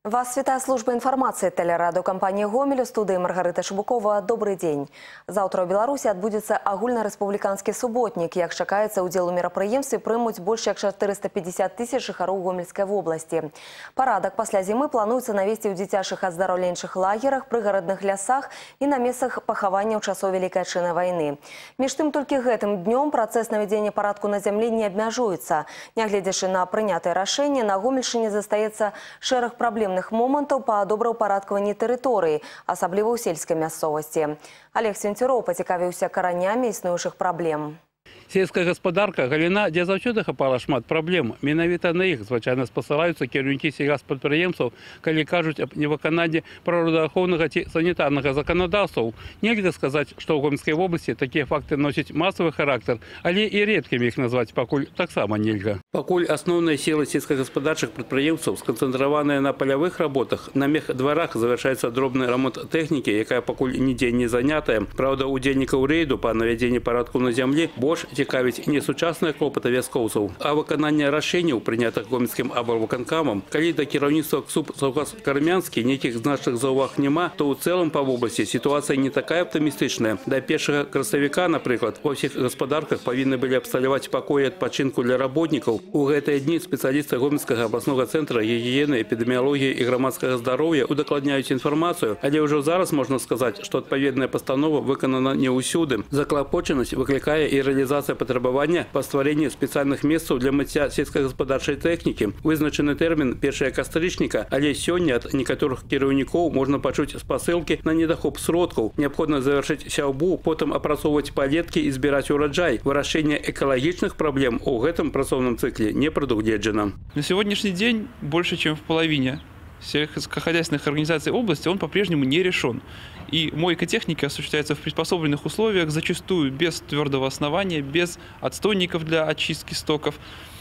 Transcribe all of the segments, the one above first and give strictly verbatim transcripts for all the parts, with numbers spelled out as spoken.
Вас вітае служба інфармацыі тэлерадыёкампаніі «Гомель», у студыі Маргарыта Шыбукова. Добрый дзень. Заўтра ў Беларусі адбудзецца агульнарэспубліканскі суботнік. Як чакаецца, удзел у мерапрыемстве прымуць больш як чатырыста пятьдесят тысяч жыхароў Гомельскай вобласці. Парадак пасля зімы плануецца навесці ў дзіцячых аздараўленчых лагерах, прыгарадных лясах і на месцах пахавання ў часоў Вялікай Адчыннай вайны. Між тым, толькі гэтым днём працэс навядзення парадку на зямлі не абмяжуецца. Нягледзячы на прынятае рашэнне, на Гомельшчыне застаецца шэраг праблем момантаў па добраўпарадкаванні тэрыторыі, асабліва ў сельскай мясцовасці. Олег Свінцюроў пацікавіўся каранямі існуючых праблем. Сельская гаспадарка галіна, дзе заўсёды хапала шмат праблем. Менавіта на іх звычайна спасылаюцца кіраўнікі сельгаспрадпрыемстваў, калі кажуць аб невыкананні прыродаахоўнага ці санітарнага заканадаўстваў. Нельга сказаць, што ў Гомельскай вобласці такія факты носяць масавы характар, але і рэдкімі іх назваць пакуль таксама нельга. Пакуль асноўныя сілы сельскагаспадарчых прадпрыемстваў сканцэнтраваныя на палявых работах, на мехдварах завяршаецца дробны рамонт тэхнікі, якая пакуль нідзе не занятая. Праўда, удзельнікаў рэйду па навядзенні парадку на зямлі больш цікавіць не сучасныя клопаты вяскоўцаў, а выкананне рашэнняў, прынятых гомельскім аблвыканкамам. Калі да кіраўніцтва КСУП «Саўгас-Кармянскі» нейкіх значных заўваг няма, то ў цэлым па вобласці сітуацыя не такая аптымістычная. Да першага красавіка, напрыклад, ва ўсіх гаспадарках павінны былі абсталяваць пакоі адпачынку для работнікаў. У гэтыя дні спецыялісты Гомельскага абласнога цэнтра гігіены, эпідэміялогіі і грамадскага здароўя удакладняюць інфармацыю, але ўжо зараз можна сказаць, што адпаведная пастанова выканана не ўсюды. Заклапочанасць выклікае і рэалізацыя патрабавання па стварэнні спецыяльных месцаў для мыцця сельскагаспадарчай тэхнікі. Вызначаны тэрмін першага кастрычніка, але сёння ад некаторых кіраўнікоў можна пачуць спасылкі на недахоп сродкаў. Неабходна завяршыць сяўбу, потым апрацоўваць палеткі і збіраць ураджай. Вырашэнне экалагічных праблем у гэтым працоўным цыкле не прадугледжана. На сегодняшний день больше, чем в половине сельскохозяйственных организаций области он по-прежнему не решен. И мойка техники осуществляется в приспособленных условиях, зачастую без твердого основания, без отстойников для очистки стоков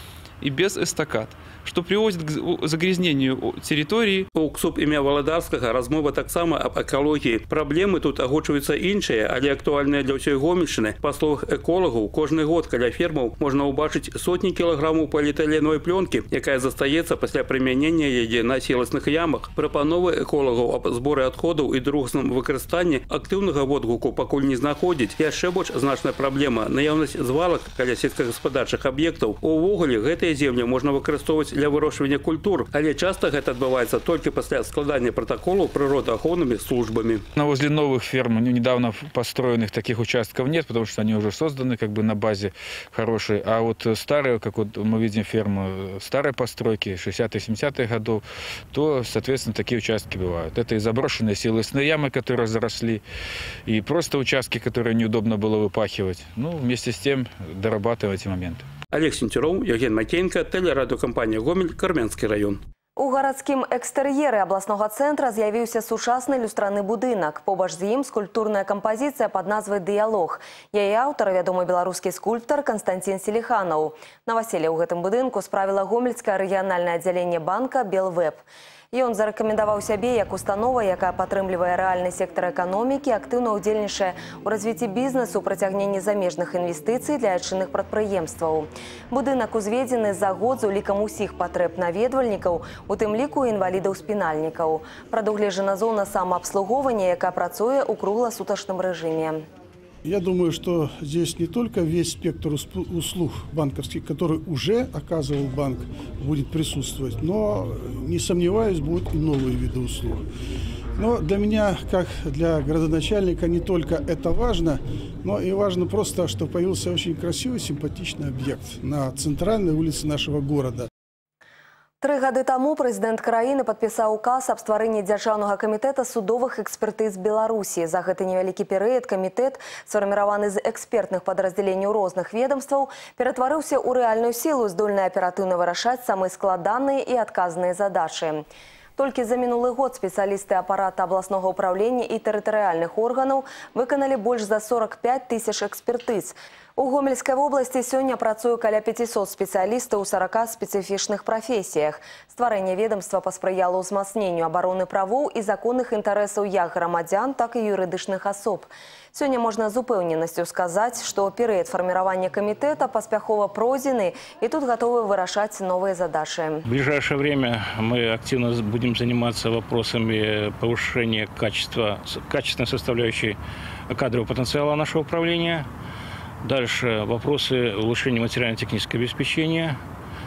и без эстакад, что приводит к загрязнению территории. У КСУП імя Валадарскага размова таксама аб экалогіі. Праблемы тут агучваюцца іншыя, але актуальныя для ўсёй Гомельшчыны. Па словах эколагаў, кожны год каля фермаў можна ўбачыць сотні кілаграмаў поліэтыленовай плёнкі, якая застаецца пасля прымянення яе на сіласных ямах. Прапановы эколагаў аб зборы адходаў і другасным выкарыстанні актыўнага водгуку пакуль не знаходзіць. Яшчэ больш значная праблема – наяўнасць звалак каля сельскагаспадарчых аб'ектаў. Увогуле, гэтыя землі можна выкарыстоўваць для вырошчвання культур, але часто это отбывается только после складания протоколов природоохранными службами. Но возле новых ферм, недавно построенных, таких участков нет, потому что они уже созданы как бы на базе хорошей. А вот старые, как вот мы видим фермы старой постройки, шестидесятых-семидесятых годов, то, соответственно, такие участки бывают. Это и заброшенные силосные ямы, которые заросли, и просто участки, которые неудобно было выпахивать. Ну, вместе с тем дорабатывать эти моменты. Олег Свінцюроў, Евген Макеенко, тэлерадыёкампанія «Гомель», Кармянскі раён. У гарадскім экстэр'еры абласнога цэнтра з'явіўся сучасны люстраны будынак. Побач з ім скульптурная кампазіцыя пад назвай «Дыялог». Яе аўтар – вядомы беларускі скульптар Канстантин Селиханаў. Наваселле ў гэтым будынку справіла гомельскае рэгіянальнае аддзяленне банка «Белвэб». Ён зарэкамендаваў сябе як установа, якая падтрымлівае рэальны сектар эканомікі, актыўна ўдзельнічае ў развіцці бізнесу, прыцягненні замежных інвестыцый для айчынных прадпрыемстваў. Будынак узведзены за год з улікам усіх патрэб наведвальнікаў, у тым ліку інвалідаў-спінальнікаў. Прадугледжана зона самаабслугоўвання, якая працуе ў кругласутачным рэжыме. Я думаю, что здесь не только весь спектр услуг банковских, который уже оказывал банк, будет присутствовать, но, не сомневаюсь, будут и новые виды услуг. Но для меня, как для градоначальника, не только это важно, но и важно просто, что появился очень красивый, симпатичный объект на центральной улице нашего города. Тры гады таму прэзідэнт краіны падпісаў указ аб стварэнні дзяржаўнага камітэта судовых экспертыз Беларусі. За гэты невялікі перыяд камітэт, сфарміраваны з экспертных падраздзяленняў розных ведомстваў, ператварыўся ў рэальную сілу, здольную аператыўна вырашаць самыя складаныя і адказныя задачы. Толькі за мінулы год спецыялісты апарата абласнога ўправлення і тэрытарыяльных органаў выканалі больш за сорок пять тысяч экспертыз. У Гомельской области сегодня працуе каля пятисот специалистов у сорока специфичных профессиях. Створение ведомства посприяло узмацнению обороны правов и законных интересов як громадян, так и юридичных особ. Сегодня можно с упевненностью сказать, что период формирования комитета поспяхово пройденный, и тут готовы вырашать новые задачи. В ближайшее время мы активно будем заниматься вопросами повышения качества, качественной составляющей кадрового потенциала нашего управления. Дальше вопросы улучшения материально-технического обеспечения,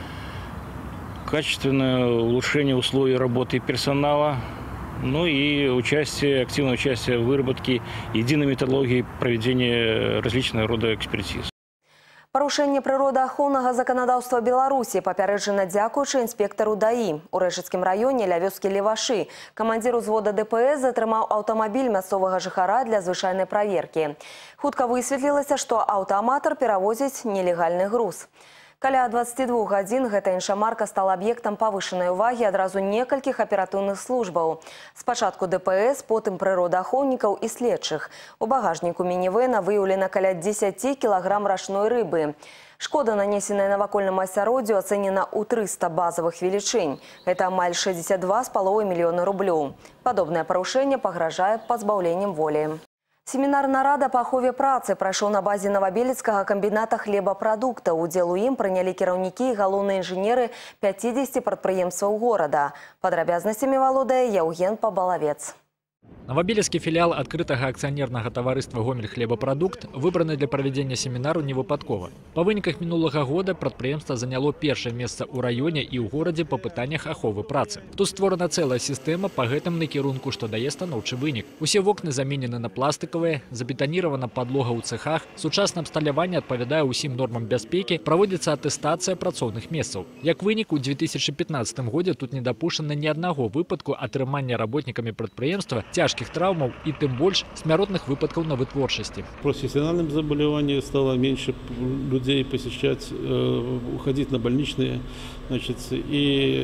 качественное улучшение условий работы персонала, ну и участие, активное участие в выработке единой методологии проведения различного рода экспертиз. Парушэнне прыродаахоўнага заканадаўства Беларусі папярэджана дзякуючы інспектару ДАІ. У Рэшыцкім раёне ля вёскі Левашы камандзір узвода ДПС затрымаў аўтамабіль мясцовага жыхара для звычайнай праверкі. Хутка высветлілася, што аўтааматар перавозіць нелегальны груз. Каля дваццаці двух гадзін гэта іншамарка стала аб'ектам павышанай увагі адразу некалькіх аператыўных службаў. Спачатку ДПС, потым прыродаахоўнікаў і следчых. У багажніку мінівэна выяўлена каля дзесяці кілаграм рачной рыбы. Шкода, нанесеная навакольнаму асяроддзю, ацэнена ў трыста базавых велічынь. Гэта амаль шэсцьдзесят два з паловай мільёна рублёў. Падобнае парушэнне пагражае пазбаўленнем волі. Семінар нарада па ахове працы прайшоў на базе Новабелецкага камбіната хлебапрадуктаў. Удзел у ім прынялі кіраўнікі і галоўныя інжынеры пяцідзесяці прадпрыемстваў горада. Падрабязнасцямі валодае Яўген Пабалавец. Новобелецкий филиал открытого акционерного товариства «Гомель хлебопродукт» выбраны для проведения семинару не выпадково. По выниках минулого года предприемство заняло первое место у районе и у городе по пытаниях аховы працы. Тут створена целая система по гэтым накірунку, что дае станоўчы вынік. Усе вокны заменены на пластиковые, забетонирована подлога у цехах, сучасное абсталяванне адпавядае усім нормам бяспекі, проводится аттестация працоўных месцаў. Як вынік, у две тысячи пятнадцатым годзе тут не дапушчана ни одного выпадку атрымання работниками предприемства тяжких травмаў и тем больше смяротных выпадков на вытворчасці. Профессиональным заболеванием стало меньше людей посещать, э, уходить на больничные, значит, и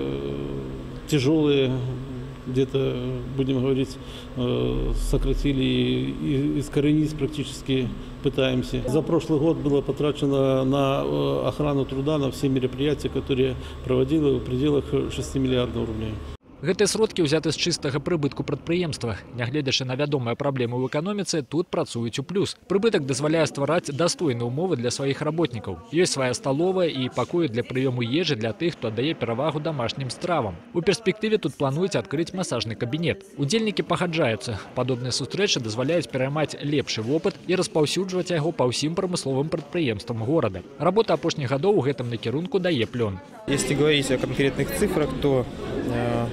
э, тяжелые где-то, будем говорить, э, сократили и, и искоренить практически пытаемся. За прошлый год было потрачено на э, охрану труда, на все мероприятия, которые проводили в пределах шести миллиардов рублей. Гэтыя сродкі ўзяты з чыстага прыбытку прадпрыемства. Нягледзячы на вядомыя праблемы ў эканоміцы, тут працуюць у плюс. Прыбытак дазваляе ствараць дастойныя ўмовы для сваіх работнікаў. Ёсць свая сталовая і пакоі для прыёму ежы для тых, хто аддае перавагу домашнім стравам. У перспектыве тут плануюць адкрыць масажны кабінет. Удзельнікі пагаджаюцца. Падобныя сустрэчы дазваляюць пераймаць лепшы вопыт і распаўсюджваць яго па ўсім прамысловым прадпрыемствам горада. Работа апошніх гадоў у гэтым накірунку дае плён. Если говорить о конкретных цифрах, то э,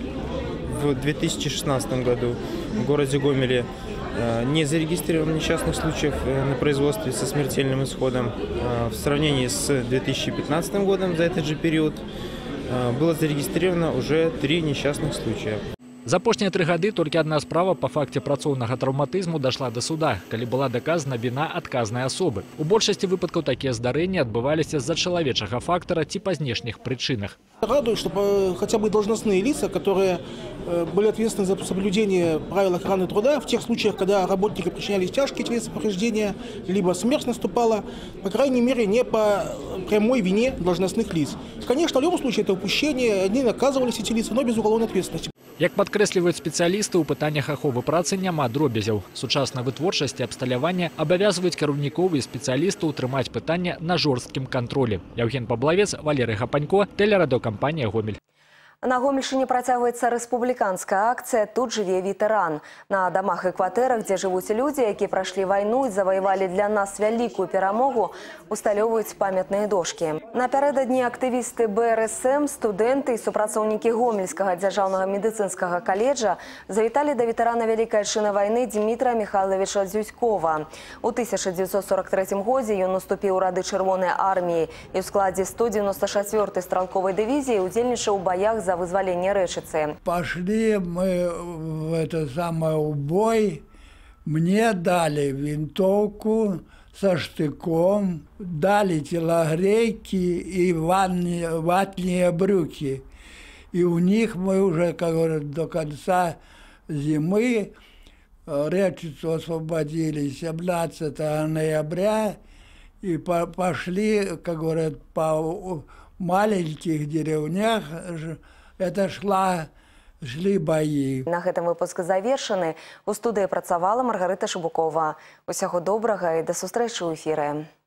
в две тысячи шестнадцатом году в городе Гомеле э, не зарегистрировано несчастных случаев э, на производстве со смертельным исходом. Э, в сравнении с две тысячи пятнадцатым годом за этот же период э, было зарегистрировано уже три несчастных случая. За апошнія тры гады толькі адна справа па факце працоўнага траўматызму дайшла да суда, калі была даказана віна адказнай асобы. У большасці выпадкаў такія здарэнні адбываліся з-за чалавечага фактора ці па знешніх прычынах. Радует, что хотя бы должностные лица, которые были ответственны за соблюдение правил охраны труда, в тех случаях, когда работники причинялись тяжкие телесные повреждения, либо смерть наступала, по крайней мере, не по прямой вине должностных лиц. Конечно, в любом случае это упущение, они наказывались эти лица, но без уголовной ответственности. Як падкрэсліваюць спецыялісты, у пытаннях аховы працы няма дробязяў. Сучасная вытворчасць і абсталяванне абавязваюць кіраўнікоў і спецыялістаў трымаць пытанне на жорсткім кантролі. Яўген Паблавец, Валерый Гапанько, тэлерадыёкампанія «Гомель». На Гомельшыне працягваецца рэспубліканская акцыя «Тут жыве ветэран». На дамах і кватэрах, дзе жывуць людзі, якія прайшлі вайну і заваявалі для нас вялікую перамогу, усталёўваюць памятныя дошкі. Напярэдадні актывісты бэ эр эс эм, студэнты і супрацоўнікі Гомельскага дзяржаўнага медыцынскага каледжа завіталі да ветэрана Вялікай Адчыны вайны Дмітра Михайловича Дзюдзькова. У тысяча девятьсот сорок третьем годзе ён уступіў у рады Чырвонай арміі і ў складзе сто девяносто четвёртой стралковай дывізіі удзельнічаў у баях за вызволение Рэшыцы. Пошли мы в это самое убой. Мне дали винтовку со штыком, дали телогрейки и ванные, ватные брюки. И у них мы уже, как говорят, до конца зимы Рэшыцу освободили семнадцатого ноября. и по пошли, как говорят, по маленьких деревнях, ж- это шла, шли бои. На гэтым выпуск завершаны. У студыі працавала Маргарыта Шыбукова. Усяго добрага і да сустрэчы ў эфіры.